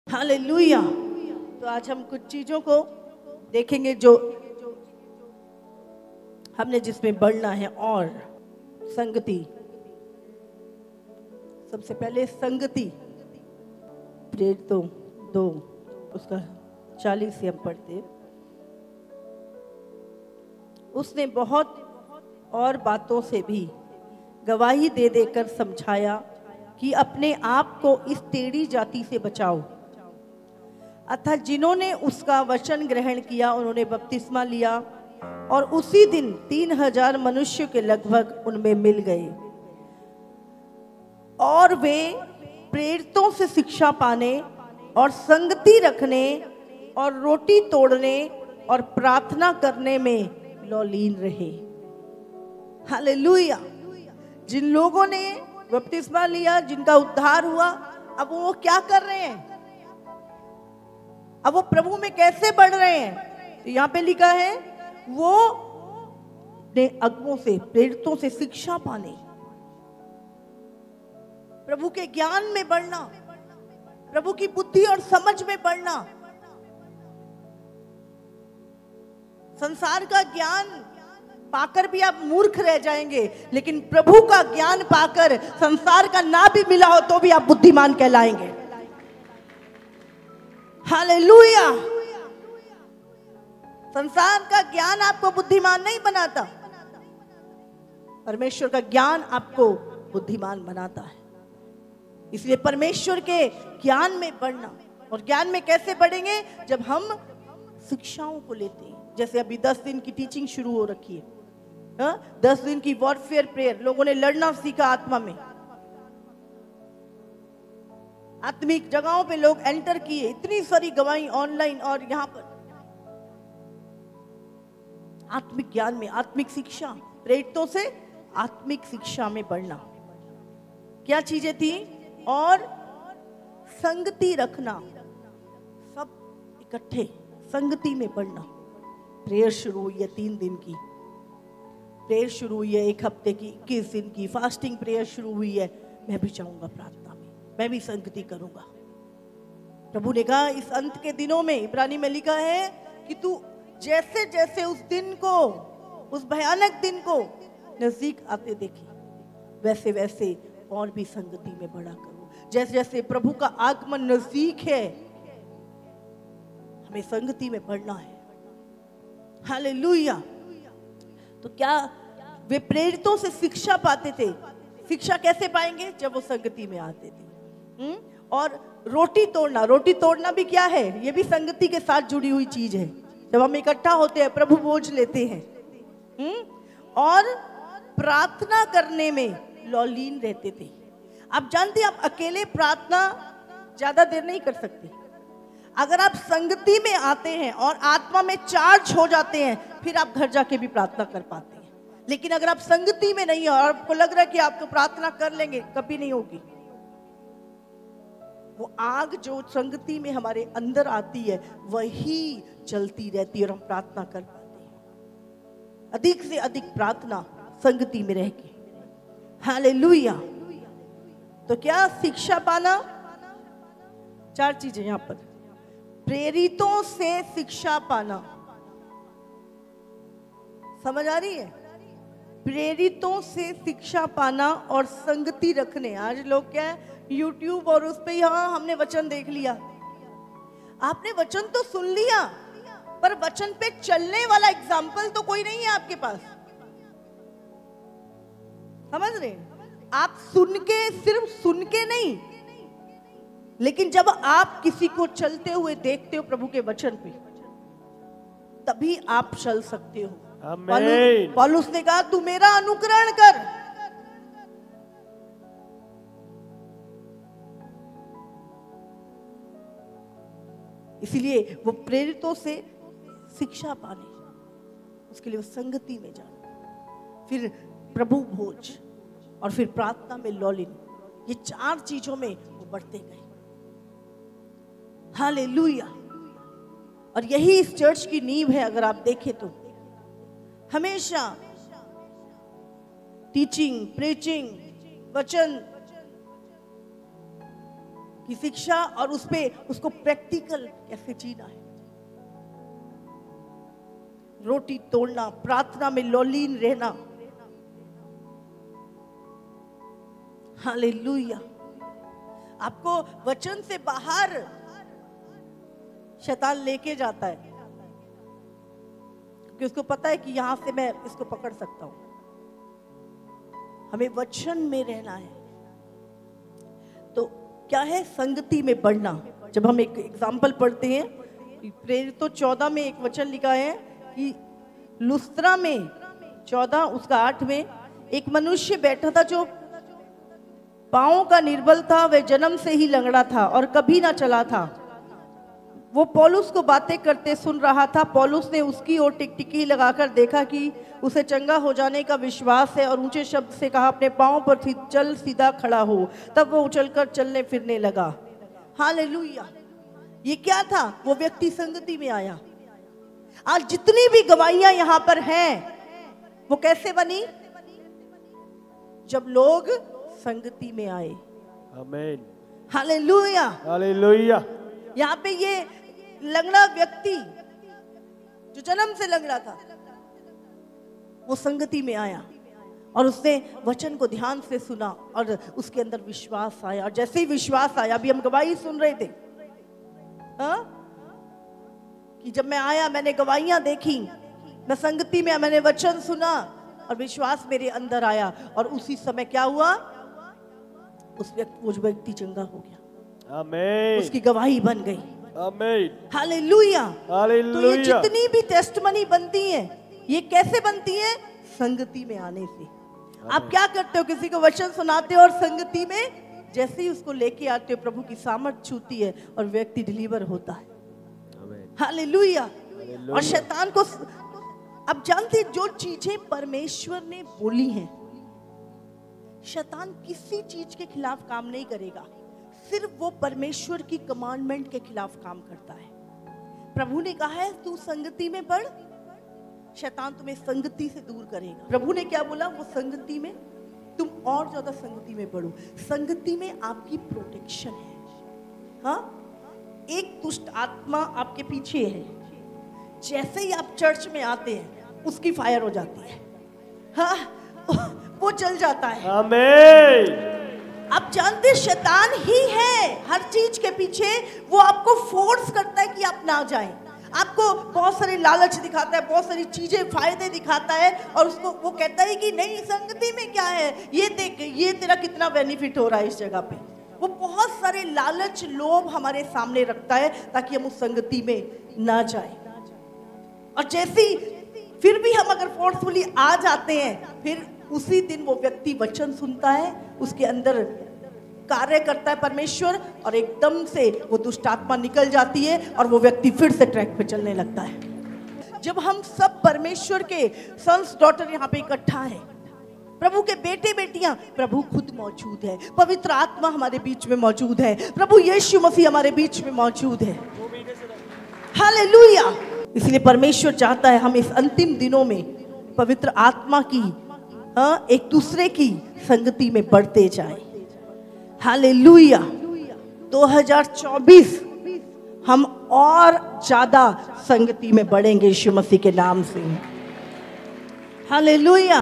Hallelujah. तो आज हम कुछ चीजों को देखेंगे जो हमने जिसमें बढ़ना है। और संगति, सबसे पहले संगति, प्रेरितों 2 उसका 40 से हम पढ़ते। उसने बहुत और बातों से भी गवाही दे देकर समझाया कि अपने आप को इस टेढ़ी जाति से बचाओ। अतः जिन्होंने उसका वचन ग्रहण किया उन्होंने बपतिस्मा लिया और उसी दिन 3000 मनुष्य के लगभग उनमें मिल गए। और वे प्रेरितों से शिक्षा पाने और संगति रखने और रोटी तोड़ने और प्रार्थना करने में लौलीन रहे। हालेलुया। जिन लोगों ने बपतिस्मा लिया, जिनका उद्धार हुआ, अब वो क्या कर रहे हैं? अब वो प्रभु में कैसे बढ़ रहे हैं? तो यहाँ पे लिखा है वो ने अगुओं से, प्रेरितों से शिक्षा पाने, प्रभु के ज्ञान में बढ़ना, प्रभु की बुद्धि और समझ में बढ़ना। संसार का ज्ञान पाकर भी आप मूर्ख रह जाएंगे, लेकिन प्रभु का ज्ञान पाकर संसार का ना भी मिला हो तो भी आप बुद्धिमान कहलाएंगे। हालेलुया। संसार का ज्ञान आपको बुद्धिमान नहीं बनाता, परमेश्वर का ज्ञान आपको बुद्धिमान बनाता है। इसलिए परमेश्वर के ज्ञान में बढ़ना। और ज्ञान में कैसे बढ़ेंगे? जब हम शिक्षाओं को लेते हैं। जैसे अभी 10 दिन की टीचिंग शुरू हो रखी है, 10 दिन की वॉरफेयर प्रेयर, लोगों ने लड़ना सीखा आत्मा में। आत्मिक जगहों पे लोग एंटर किए, इतनी सारी गवाही ऑनलाइन और यहाँ पर। आत्मिक ज्ञान में, आत्मिक शिक्षा, प्रेरितों से आत्मिक शिक्षा में बढ़ना। क्या चीजें थी? और संगति रखना, सब इकट्ठे संगति में बढ़ना। प्रेयर शुरू हुई है 3 दिन की, प्रेयर शुरू हुई है 1 हफ्ते की, 21 दिन की फास्टिंग प्रेयर शुरू हुई है। मैं भी जाऊंगा प्रार्थना में, मैं भी संगति करूंगा। प्रभु ने कहा इस अंत के दिनों में, इब्रानी में लिखा है कि तू जैसे जैसे उस दिन को, उस भयानक दिन को नजदीक आते देखे, वैसे वैसे और भी संगति में बढ़ा करो। जैसे जैसे प्रभु का आगमन नजदीक है, हमें संगति में बढ़ना है। हालेलुया। तो क्या वे प्रेरितों से शिक्षा पाते थे? शिक्षा कैसे पाएंगे? जब वो संगति में आते थे। और रोटी तोड़ना, रोटी तोड़ना भी क्या है? ये भी संगति के साथ जुड़ी हुई चीज है। जब हम इकट्ठा होते हैं, प्रभु भोज लेते हैं। और प्रार्थना करने में लौलीन रहते थे। आप जानते हैं, आप अकेले प्रार्थना ज्यादा देर नहीं कर सकते। अगर आप संगति में आते हैं और आत्मा में चार्ज हो जाते हैं, फिर आप घर जाके भी प्रार्थना कर पाते हैं। लेकिन अगर आप संगति में नहीं हो और आपको लग रहा है कि आप तो प्रार्थना कर लेंगे, कभी नहीं होगी। वो आग जो संगति में हमारे अंदर आती है, वही चलती रहती है और हम प्रार्थना कर पाते हैं। अधिक से अधिक प्रार्थना संगति में रह के। हालेलुया। तो क्या शिक्षा पाना? 4 चीजें यहां पर। प्रेरितों से शिक्षा पाना, समझ आ रही है? प्रेरितों से शिक्षा पाना और संगति रखने। आज लोग क्या है, YouTube और उस पे, हाँ हमने वचन देख लिया। आपने वचन तो सुन लिया, पर वचन पे चलने वाला एग्जाम्पल तो कोई नहीं है आपके पास। समझ रहे? आप सुन के, सिर्फ सुन के नहीं, लेकिन जब आप किसी को चलते हुए देखते हो प्रभु के वचन पे, तभी आप चल सकते हो। पौलुस ने कहा तू मेरा अनुकरण कर। इसलिए वो प्रेरितों से शिक्षा पाने, उसके लिए वो संगति में जाना, फिर प्रभु भोज और फिर प्रार्थना में लौलीन। ये 4 चीजों में वो बढ़ते गए। हालेलुया। और यही इस चर्च की नींव है। अगर आप देखें तो हमेशा टीचिंग, प्रीचिंग, वचन, की शिक्षा और उस पे उसको प्रैक्टिकल कैसे जीना है। रोटी तोड़ना, प्रार्थना में लौलीन रहना। हालेलुया। आपको वचन से बाहर शैतान लेके जाता है, क्योंकि उसको पता है कि यहां से मैं इसको पकड़ सकता हूं। हमें वचन में रहना है। तो क्या है संगति में बढ़ना? जब हम एक एग्जाम्पल पढ़ते हैं, प्रेरितों 14 में एक वचन लिखा है कि लुस्त्रा में 14 उसका 8 में एक मनुष्य बैठा था जो पांवों का निर्बल था, वह जन्म से ही लंगड़ा था और कभी ना चला था। वो पौलुस को बातें करते सुन रहा था। पौलुस ने उसकी ओर टिकटिकी लगाकर देखा कि उसे चंगा हो जाने का विश्वास है और ऊंचे शब्द से कहा, अपने पांव पर चल, सीधा खड़ा हो। तब वो उछलकर चलने फिरने लगा। हालेलुया। ये क्या था? वो व्यक्ति संगति में आया। आज जितनी भी गवाहियां यहां पर हैं, वो कैसे बनी? जब लोग संगति में आए। आमीन। Hallelujah, hallelujah. यहाँ पे ये लंगड़ा व्यक्ति जो जन्म से लंगड़ा था, वो संगति में आया और उसने वचन को ध्यान से सुना और उसके अंदर विश्वास आया। और जैसे ही विश्वास आया, अभी हम गवाही सुन रहे थे कि जब मैं आया, मैंने गवाहियां देखी, मैं संगति में, मैंने वचन सुना और विश्वास मेरे अंदर आया। और उसी समय क्या हुआ? वो व्यक्ति चंगा हो गया। आमीन। उसकी गवाही बन गई। आमीन। Hallelujah, hallelujah. तो ये जितनी भी टेस्टमनी बनती है, ये कैसे बनती है? संगति में आने से। आप क्या करते हो? किसी को वचन सुनाते हो और संगति में जैसे ही उसको लेके आते हो, प्रभु की सामर्थ छूती है और व्यक्ति डिलीवर होता है। हालेलुया। और शैतान को अब जानते, जो चीजें परमेश्वर ने बोली हैं, शैतान किसी चीज के खिलाफ काम नहीं करेगा, सिर्फ वो परमेश्वर की कमांडमेंट के खिलाफ काम करता है। प्रभु ने कहा है तू संगति में बढ़, शैतान तुम्हें संगति से दूर करेगा। प्रभु ने क्या बोला? वो संगति में तुम और ज्यादा संगति में बढ़ो। संगति में आपकी प्रोटेक्शन है। हाँ, एक दुष्ट आत्मा आपके पीछे है, जैसे ही आप चर्च में आते हैं उसकी फायर हो जाती है। हाँ, वो चल जाता है। आमीन। आप जानते, शैतान ही है हर चीज के पीछे। वो आपको फोर्स करता है कि आप ना जाएं, आपको बहुत सारे लालच दिखाता है, बहुत सारी चीजें फायदे दिखाता है, और उसको वो कहता है कि नहीं, संगति में क्या है, ये देख, ये तेरा कितना बेनिफिट हो रहा है इस जगह पे। वो बहुत सारे लालच, लोभ हमारे सामने रखता है ताकि हम उस संगति में ना जाएं। और जैसे फिर भी हम अगर फोर्सफुली आ जाते हैं, फिर उसी दिन वो व्यक्ति वचन सुनता है, उसके अंदर कार्य करता है परमेश्वर, और एकदम से वो दुष्ट आत्मा निकल जाती है और वो व्यक्ति फिर से ट्रैक पे चलने लगता है। जब हम सब परमेश्वर के सन्स डॉटर यहाँ पे इकट्ठा हैं, प्रभु के बेटे बेटियां, प्रभु खुद मौजूद है, पवित्र आत्मा हमारे बीच में मौजूद है, प्रभु यीशु मसीह हमारे बीच में मौजूद है। हालेलुया। इसलिए परमेश्वर चाहता है हम इस अंतिम दिनों में पवित्र आत्मा की एक दूसरे की संगति में बढ़ते जाएं। हालेलुया। 2024 हम और ज्यादा संगति में बढ़ेंगे यीशु मसीह के नाम से। हालेलुया।